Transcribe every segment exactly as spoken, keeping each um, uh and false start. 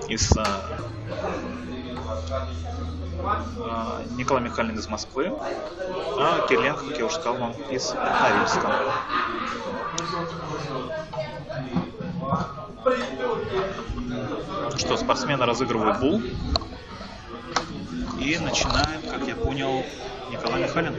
из а, а, Николай Михайлин из Москвы, а Кириленко, как я уже сказал вам, из Норильска. Ну что, спортсмены разыгрывают бул. И начинает, как я понял, Николай Михайлин.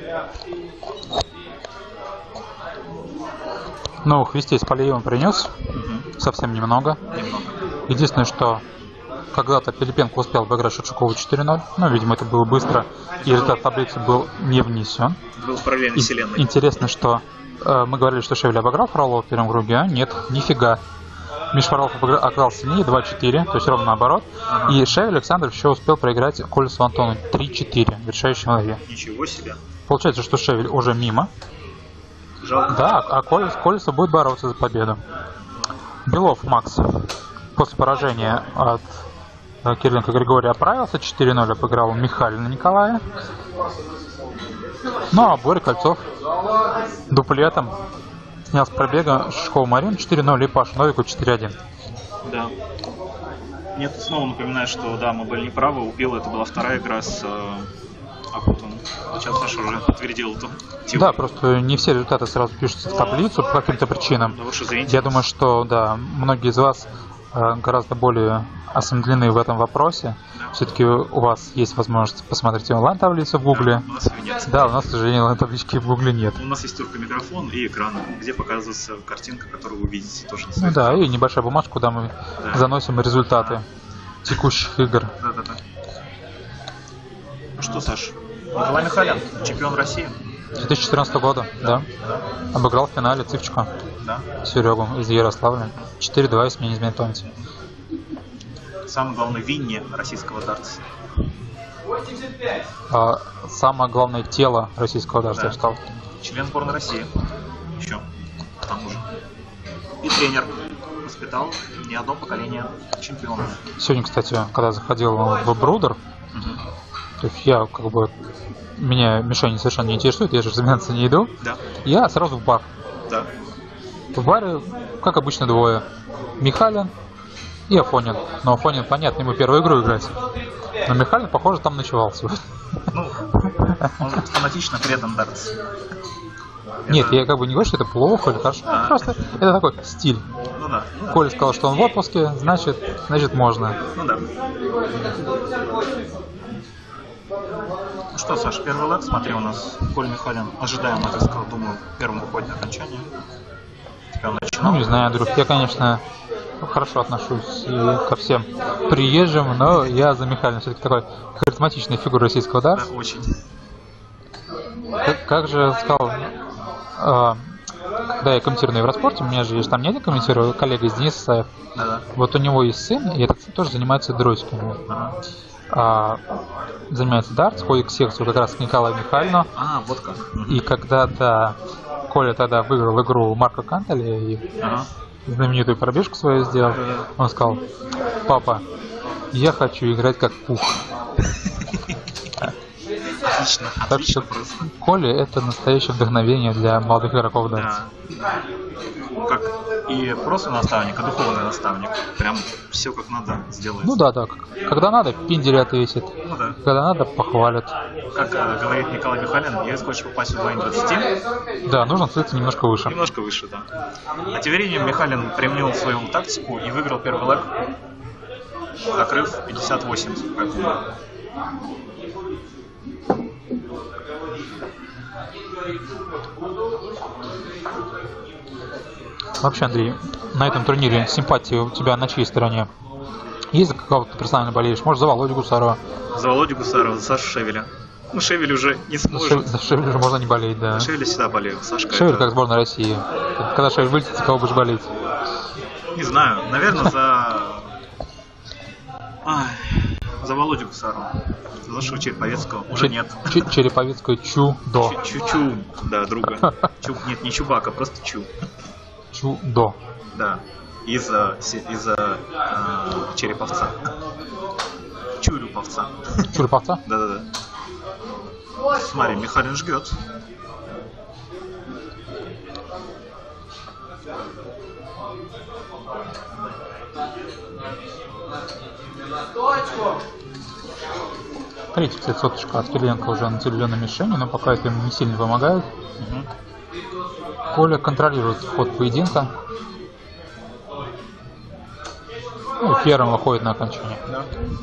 Ну, хвестей с Полеевым принес. Угу. Совсем немного. Немного. Единственное, что когда-то Пилипенко успел обыграть Шевчукову четыре ноль. Ну, видимо, это было быстро. И результат таблицы был не внесен. Был в параллельной вселенной. Интересно, что э, мы говорили, что Шевель обыграл Фролова в первом круге, а нет, нифига. Миш Фролов оказался сильнее, два четыре, то есть ровно наоборот. Ага. И Шевель Александр еще успел проиграть Колесу Антону три четыре в решающем лове. Ничего себе. Получается, что Шевель уже мимо. Жалко. Да, а Колес, Колесу будет бороться за победу. Белов Макс после поражения от э, Кириленко Григория оправился, четыре ноль обыграл Михайлина Николая. Ну а Боря Кольцов дуплетом снял с пробега Шишкова Марину четыре ноль и Пашу Новику четыре один. Да. Нет, снова напоминаю, что да, мы были неправы. У Пила это была вторая игра с э, Акутом. Сейчас Саша уже подтвердил эту теорию. Да, просто не все результаты сразу пишутся в таблицу по каким-то причинам. Да, уж извините. Я думаю, что да, многие из вас э, гораздо более осведомлены в этом вопросе. Да. Все-таки у вас есть возможность посмотреть онлайн-таблицу в Гугле. Да, у нас ее нет. Да, у нас, к сожалению, онлайн-таблички в Гугле нет. У нас есть только микрофон и экран, где показывается картинка, которую вы видите тоже на Ну своих да, экранах. и небольшая бумажка, куда мы Да. заносим результаты текущих игр. Да, да, да. Ну что, Саш, Николай Михайлин, чемпион России. две тысячи четырнадцатого года, да. Да. Обыграл в финале Цыпчика, Да. Серегу из Ярославля. четыре два, если мне не изменяет память. Самый главный Винни российского дартса. А, самое главное тело российского дартса, Да. я бы сказал. Член сборной России. Еще. К тому же. И тренер. Воспитал не одно поколение чемпионов. Сегодня, кстати, когда заходил в Брудер, Угу. то есть я как бы... Меня мишени совершенно не интересует, я же разминаться не иду. Да. Я сразу в бар. Да. В баре, как обычно, двое. Михайлин и Афонин. Но Афонин, понятно, ему первую игру играть. Но Михайлин, похоже, там ночевал сегодня. Ну, он фанатично предан дартс. Нет, Это- я как бы не говорю, что это плохо или хорошо. А. Просто это такой стиль. Ну да. Коля сказал, что он в отпуске, значит, значит можно. Ну да. Ну что, Саш, первый лэг, смотри, у нас Коля Михайлин, ожидаемо, так сказал, думаю, в первом уходе окончания. Тебя он начинал. Ну, не знаю, друг, я, конечно, хорошо отношусь и ко всем приезжим, но я за Михайлина все-таки такой харизматичная фигура российского Да, дартса. очень. Как, как же сказал, э, когда я комментирую на Евроспорте, у меня же, я же там не один комментирую, коллега из Денис Исаев. Да-да. Вот у него есть сын, и этот сын тоже занимается дротиками. Ага. А, занимается дартс, ходит к секцию как раз к Николаю Михайлину. А, вот как. И когда-то Коля тогда выиграл игру Марка Кантеля и Ага. знаменитую пробежку свою сделал, он сказал: папа, я хочу играть как пух. Отлично, Так что отлично просто. Коля — это настоящее вдохновение для молодых игроков дартса. Да. Как и просто наставник, а духовный наставник. Прям все как надо сделает. Ну да, так. Когда надо, пиндели отвесит. Ну да. Когда надо, похвалят. Как э, говорит Николай Михайлин, если хочешь попасть в два двадцать, Да, нужно целиться немножко выше. немножко выше, да. А тем временем Михайлин применил свою тактику и выиграл первый лэг, закрыв пятьдесят восемь. Вообще, Андрей, на этом турнире симпатии у тебя на чьей стороне? Есть за какого-то персонально болеешь? Может, за Володю Гусарова? За Володю Гусарова, за Сашу Шевеля. Ну, Шевель уже не За сможет. Шевель, за Шевель уже можно не болеть, да. За Шевеля всегда болею. Сашка Шевель это... как сборная России. Когда Шевель вылетит, за кого будешь болеть? Не знаю, наверное, за... Ай, за Володю Гусарова. За Сашу Череповецкого уже Че- нет. Че- Череповецкую Чудо. Чу- Чу-чу, да, друга. Чу... Нет, не Чубака, просто Чу. Чудо. Да, из-за из э, Череповца. Чурюповца. Чурповца? Да-да-да. Смотри, Михайлин жгет. Третья, кстати, соточка от Кириленко уже на зеленой мишени, но пока это ему не сильно помогает. Угу. Коля контролирует ход поединка. Ну, и первым выходит на окончание. Да.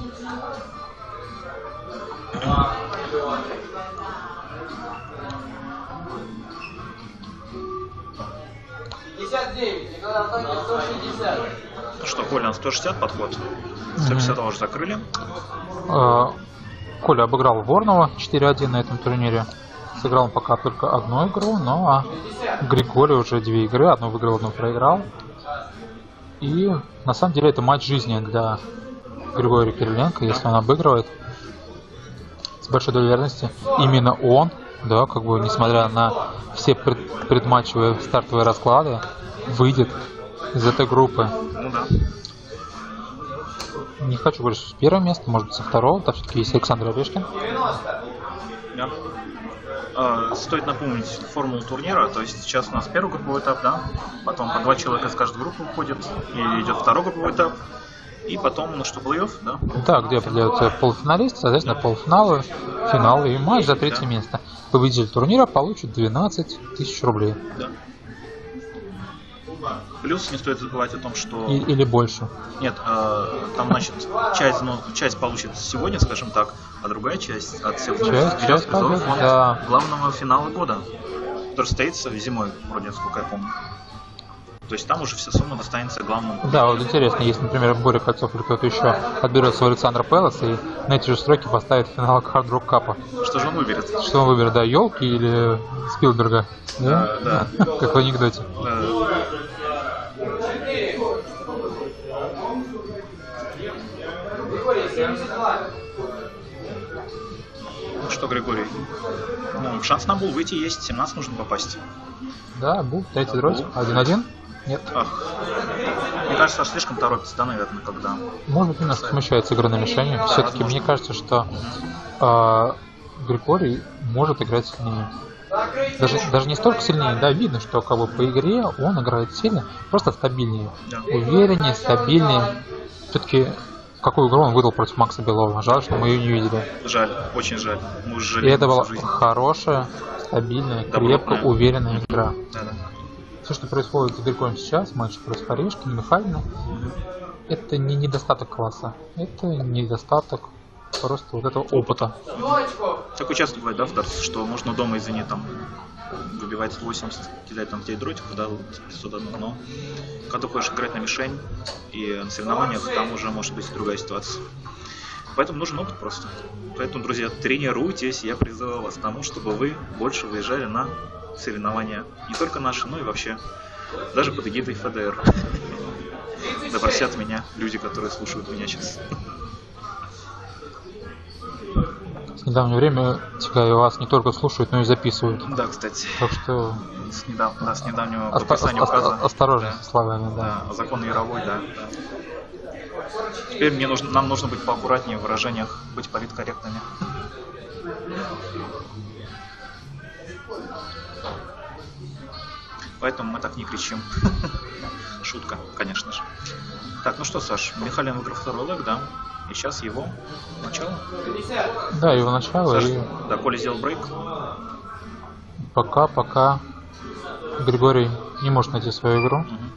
пятьдесят девять, Николай Антонович, сто шестьдесят. Ну что, Коля, на сто шестьдесят подход. сто пятьдесят уже закрыли. Коля обыграл Ворнова четыре один на этом турнире. Сыграл он пока только одну игру, но а Григорий уже две игры, одну выиграл, одну проиграл. И на самом деле это матч жизни для Григория Кириленко, если он обыгрывает. С большой долей вероятности именно он, да, как бы несмотря на все пред, предматчевые стартовые расклады, выйдет из этой группы. Ну да. Не хочу говорить, что с первого места, может быть со второго, там все-таки есть Александр Орешкин. Да. Э, стоит напомнить формулу турнира, то есть сейчас у нас первый групповой этап, да, потом по два человека из каждой группы уходит, и идет второй групповой этап, и потом, ну что, плей-офф, да? Да, где определяются полуфиналисты, соответственно, полуфиналы, финалы и матч за третье да. место. Победитель турнира получит двенадцать тысяч рублей. Да. Плюс не стоит забывать о том, что... И, или больше. Нет, э, там, значит, часть, ну, часть получит сегодня, скажем так, а другая часть от всех Часть, берет часть призовой пойдет, фонд да. главного финала года, который состоится зимой, вроде, насколько я помню. То есть там уже вся сумма достанется главному. Да, вот интересно, если, например, Боря Кольцов или кто-то еще отберет свой Александр Пелос и на эти же строки поставит финал Hard Rock Cup. Что же он выберет? Что он выберет, да, елки или Спилберга? Да, да. Как в анекдоте. Да. Ну что, Григорий, ну, шанс на Бул выйти есть, семнадцать нужно попасть. Да, Бул, третий дроть, один один. Нет. Ах. Мне кажется, аж слишком торопится, да, наверное, когда... Может быть, немножко смущается игра на мишени. Все-таки мне кажется, что э, Григорий может играть сильнее. Даже, даже не столько сильнее, да, видно, что как бы по игре он играет сильно, просто стабильнее. Да. Увереннее, стабильнее. Все-таки какую игру он выдал против Макса Белова. Жаль, что мы ее не видели. Жаль, очень жаль. Мы уже И это была всю жизнь. хорошая, стабильная, Добротная. крепко, уверенная игра. Да, да. Все, что происходит с Григорием сейчас, матч против Орешкина, Михайлина, это не недостаток класса, это недостаток просто вот этого опыта. Такое часто бывает, да, в дартсе, что можно дома, извини, там, выбивать сто восемьдесят, кидать там где дротиков, да, пятьсот один, но когда хочешь играть на мишень и на соревнованиях, там уже может быть другая ситуация. Поэтому нужен опыт просто. Поэтому, друзья, тренируйтесь, я призываю вас к тому, чтобы вы больше выезжали на соревнования, не только наши, но и вообще, даже под эгидой эф дэ эр. Да простят меня люди, которые слушают меня сейчас. В недавнее время тебя и вас не только слушают, но и записывают. Да, кстати. Так что С, недав... да, с недавнего оста- подписания оста- указа. осторожно Да. со словами, да. Да, закон Яровой, да, да. Теперь мне нужно, нам нужно быть поаккуратнее в выражениях, быть политкорректными. Поэтому мы так не кричим. Шутка, конечно же. Так, ну что, Саш, Михайлин выиграл второй лэг, да? И сейчас его начало. Да, его начало, Саш, и да, Коля сделал брейк. пока, пока Григорий не может найти свою игру. Мгм.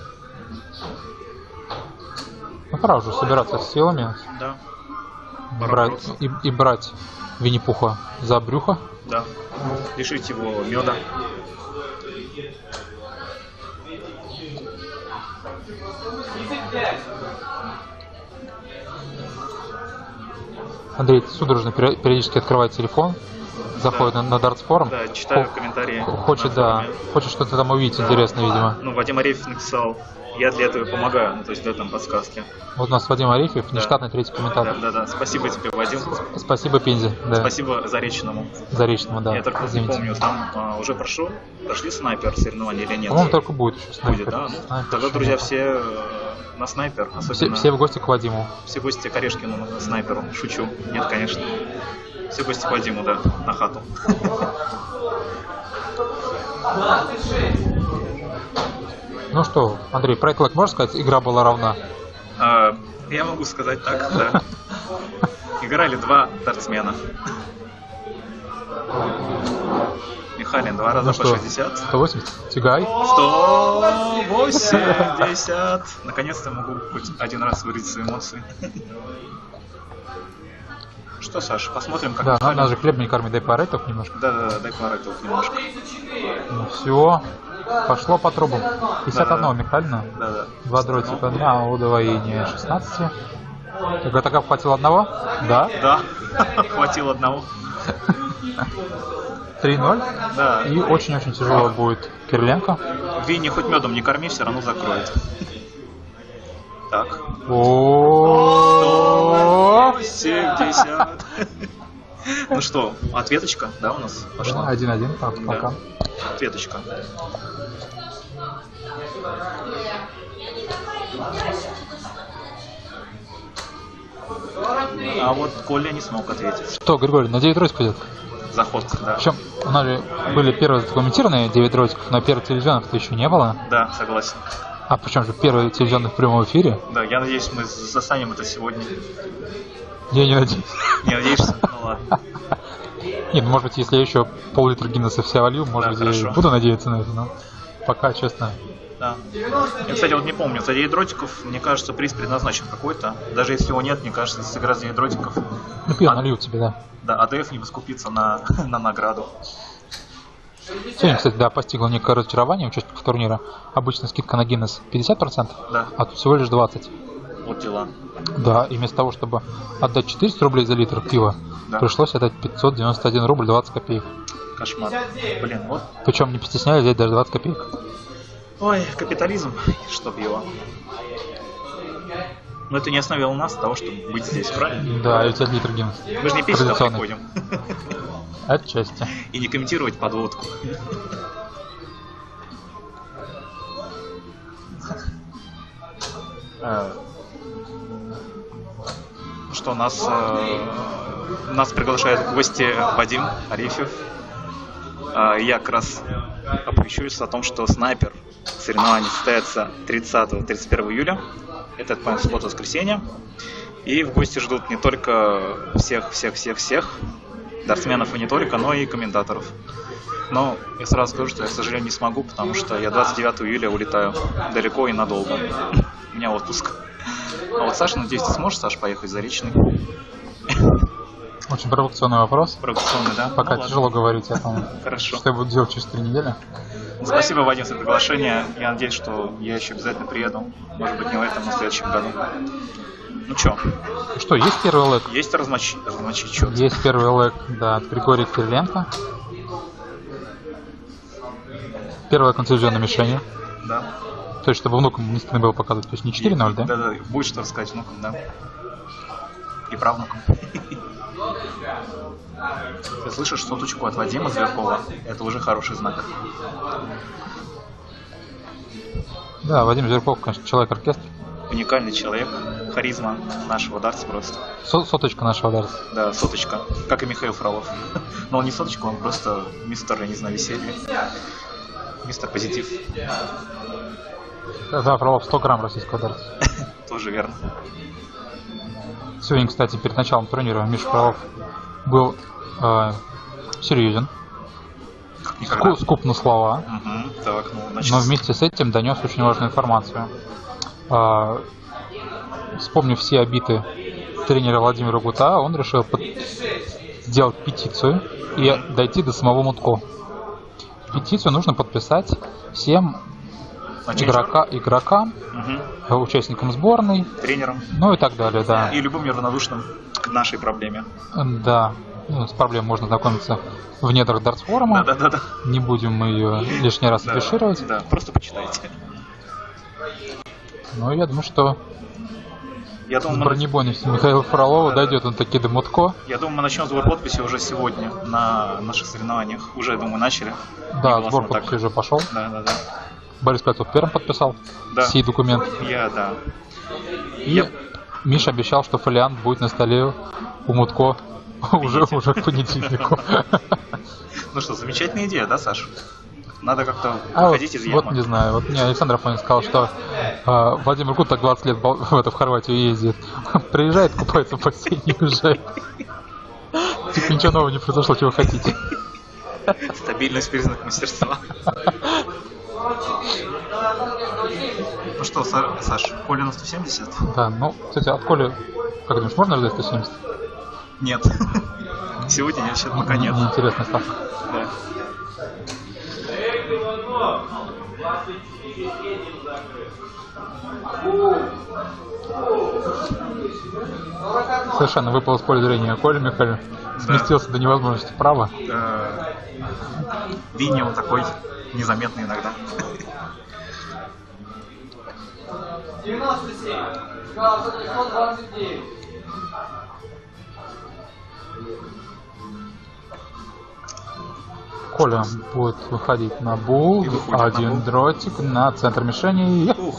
Ну, пора уже собираться с силами, Да. Пора брать, бороться. и, и брать Винни-Пуха за брюхо. Да. Лишить его меда. Андрей судорожно пере- периодически открывает телефон, заходит Да. на, на Darts форум. Да, читаю Хо- комментарии. Хочет, на да, форуме. хочет что-то там увидеть интересное, видимо. Ну, Вадим Арефьев написал, я для этого помогаю, ну, то есть дает там подсказки. Вот у нас Вадим Арефьев, Да. нештатный третий Да, комментатор. да, да. Спасибо тебе, Вадим. Спасибо Пензе, да. Спасибо Заречному. Заречному, да. Я только не Извините. помню, там а, уже прошло, прошли снайпер соревнования или нет? По-моему, только будет еще снайпер. Будет, да? Ну, Снайпер. тогда, друзья, все э, на снайпер, все, особенно все в гости к Вадиму. все гости к Орешкину на снайперу. Шучу. Нет, конечно. Все гости к Вадиму, да, на хату. Ну что, Андрей, про этот лэг можешь сказать, игра была равна? А, Я могу сказать так, да. Играли два дартсмена. Михалин два раза Ну по что, шестьдесят. сто восемьдесят. Тягай. сто восемьдесят. Наконец-то могу хоть один раз выразить свои эмоции. Что, Саш, посмотрим, как Да, Михалин... надо же хлеб не кормить, дай пару этих немножко. Да-да-да, дай пару этого немножко. Ну все, пошло по трубам. пятьдесят один Да-да. у Михалина. Да-да. Два дротика на удвоение шестнадцать. Так, так хватило одного? Да. Да, хватило одного. три ноль. Да. И очень-очень тяжело будет Кириленко. Винни хоть медом не корми, все равно закроет. Так. О, семьдесят. Ну что, ответочка, да, у нас пошла? один-один, пока. Ответочка. А вот Коля не смог ответить. Что, Григорий, на девять дротиков идет? Заход, да. Причем у нас же были первые задокументированные девять дротиков, но первых телевизионных-то еще не было. Да, согласен. А причем же первые телевизионные в прямом эфире? Да, я надеюсь, мы застанем это сегодня. Я не надеюсь. Не надеешься? Ну ладно. Нет, ну, может быть, если я еще пол-литра Гиннесса вся волью, может Да, быть, я хорошо. и буду надеяться на это, но пока, честно. Да. Я, кстати, вот не помню, за девять дротиков, мне кажется, приз предназначен какой-то. Даже если его нет, мне кажется, если сыграть за девять дротиков, Ну, пиво А- налью тебе, да. да, АДФ не поскупится на, на награду. Сегодня, кстати, да, постигло некое разочарование участников турнира. Обычно скидка на Гиннес пятьдесят процентов, Да, а тут всего лишь двадцать процентов. вот дела. Да, и вместо того, чтобы отдать четыреста рублей за литр пива, Да. пришлось отдать пятьсот девяносто один рубль двадцать копеек. Кошмар. Блин, вот. Причем не постеснялись взять даже двадцать копеек. Ой, капитализм, чтоб его. Но это не остановило нас от того, чтобы быть здесь, правильно? Да, и взять литр Гиннес. Мы же не пить сюда Традиционный. приходим. Отчасти. И не комментировать подводку. Э, Что нас э, нас приглашает в гости Вадим Арефьев. Э, Я как раз оповещусь о том, что снайпер соревнований состоится тридцатого тридцать первого июля. Это, по-моему, суббота-воскресенье. И в гости ждут не только всех-всех-всех-всех дартсменов и не только, но и комментаторов. Но я сразу скажу, что я, к сожалению, не смогу, потому что я двадцать девятого июля улетаю далеко и надолго. У меня отпуск. А вот Саша, надеюсь, ты сможешь, Саш, поехать в Заречный? Очень провокационный вопрос. Провокационный, да? Пока Ну, тяжело ладно. говорить о том, Хорошо. что я буду делать через три недели. Спасибо, Вадим, за приглашение. Я надеюсь, что я еще обязательно приеду. Может быть, не в этом, но в следующем году. Ну что, Что, есть первый лэг? есть размочить, размочить счет? Есть первый лэг, да, от Григория Кириленко. Первая контузионная мишень. Да. То есть, чтобы внукам не стыдно было показывать. То есть не четыре ноль, да? Да, да, будет что рассказать внукам, да. И правнукам. Ты слышишь соточку от Вадима Зверкова? Это уже хороший знак. Да, Вадим Зверков, конечно, человек-оркестр. Уникальный человек, харизма нашего дартса просто. Со- соточка нашего дарса. Да, соточка, как и Михаил Фролов. Но он не соточка, он просто мистер, я не знаю, веселье. Мистер позитив. Да, Фролов сто грамм российского дарса. Тоже верно. Сегодня, кстати, перед началом турнира Миша Фролов был э, серьезен, Никогда. ску- скуп на слова, Мгм, так, ну, значит, но вместе с этим донес очень важную информацию. Э, вспомнив все обиды тренера Владимира Гута, он решил под- сделать петицию и дойти до самого Мутко. Петицию нужно подписать всем значит, игрока, игрокам, мгм, участникам сборной, тренером ну и так далее, да. и любым неравнодушным к нашей проблеме. Да, ну, с проблемой можно знакомиться в недрах дартс-форума. Да-да-да. Не будем мы ее лишний раз Да, афишировать. да, просто почитайте. Но я думаю, что Я с думаю, мы, бронебойностью Михаила Фролова Да, дойдет он таки до Мутко. я думаю, мы начнем сбор подписи уже сегодня на наших соревнованиях. Уже, я думаю, начали. Да, Негласно сбор так. подписей уже пошел. Да, да, да. Борис Пятов первым подписал Да. сей документ. Я, да. И Я- Миша обещал, что фолиант будет на столе у Мутко уже, уже к понедельнику. Ну что, замечательная идея, да, Саш? Надо как-то А вот, выходить из вот ямы. не знаю, вот мне Александр Афонин сказал, что э, Владимир Гуд так двадцать лет в, в, это, в Хорватию ездит. Приезжает, купается в бассейне и уезжает. Типа ничего нового не произошло, чего хотите. Стабильность признак мастерства. Ну что, Са- Саш, Коля на сто семьдесят? Да, ну, кстати, от Коли, как думаешь, можно ждать сто семьдесят? Нет. Сегодня нет, сейчас пока нет. Неинтересная ставка. Да. Совершенно выпал из поля зрения Коля Михайлов. Сместился до невозможности вправо. Э, Винни он такой незаметный иногда. девяносто семь. Сказал, сто двадцать девять. Коля будет выходить на бул. И выходит на Один бул. дротик на центр мишени. Ух.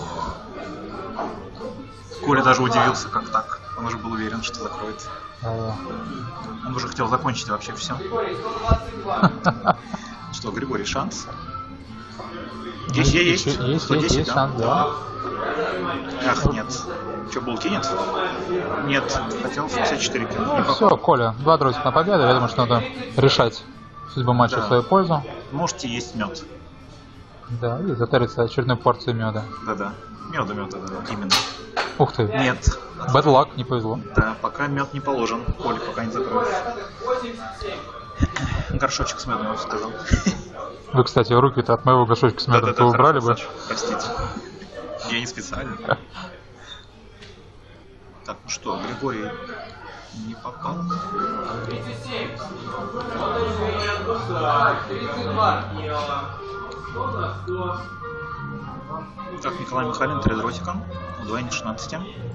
Коля даже удивился, как так. Он уже был уверен, что закроет. Э, Он уже хотел закончить вообще все. Григорий, сто двадцать два. Что, Григорий, шанс? ну, Есть, еще- есть. Есть, есть, сто десять, есть да? шанс, да. Ах, нет. Что, был кинет? Нет, хотел шестьдесят четыре кинуть. Не попал. Все, Коля, два дротика на победу. Я думаю, что надо решать судьбу матча Да. в свою пользу. Можете есть мед. Да, и затариться очередной порцией меда. Да-да. Меда, меда, да, вот именно. Ух ты. Нет. Bad luck, не повезло. Да, пока мед не положен. Коля пока не закроет. восемьдесят семь. Горшочек с медом, я бы сказал. Вы, кстати, руки-то от моего горшочка с медом Да-да-да, вы убрали хорошо, бы. Саш, простите. Я не специально. Так, ну что, Григорий не попал. тридцать семь. тридцать два. Так, Николай Михайлин, три дротика. Удвоение шестнадцать.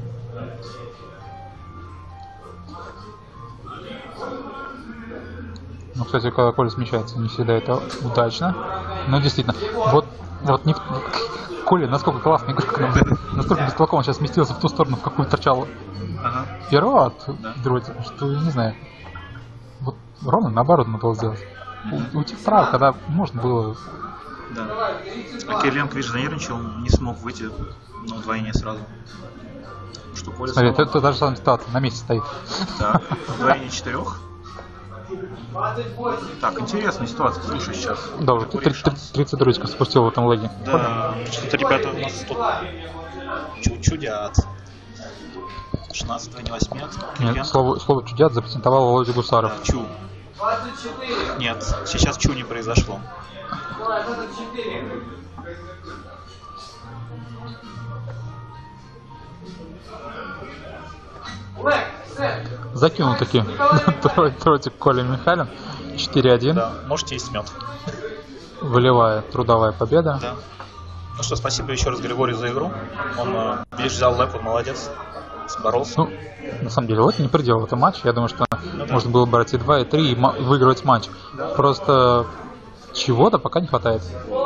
Ну, кстати, когда Коля смещается, не всегда это удачно. Но действительно, вот, вот не... Коля, насколько классный игрок, к нам, настолько бестолково он сейчас сместился в ту сторону, в какую торчал Ага. перо от Да. дротика, что я не знаю. Вот ровно наоборот надо было сделать. У, уйти вправо, когда можно было. Да. А Кириленко, видишь, занервничал, не смог выйти на удвоение сразу. Что Коля Смотри, снова- это, это даже самая ситуация, на месте стоит. Да, удвоение четырех. двадцать восемь. Так, интересная ситуация, слушай сейчас. Да, уже Григорий шанс. тридцать дротиков спустил в этом леге. Да, что-то ребята у нас тут чу- чудят. шестнадцать не возьмет. Нет, слово, слово чудят запатентовал Володя Гусаров. Да, чу. двадцать четыре. Нет, сейчас чу не произошло. Николай, двадцать четыре. Блэк, сет. Закинул таки дротик Коля Михайлин. четыре один. Да, можете есть мед. Волевая трудовая победа. Да. Ну что, спасибо еще раз Григорию за игру. Он э, лишь взял лэп, молодец. Боролся. Ну, на самом деле, вот не предел это матч. Я думаю, что Ну да. можно было брать и два, и три, и ма- выигрывать матч. Просто чего-то пока не хватает.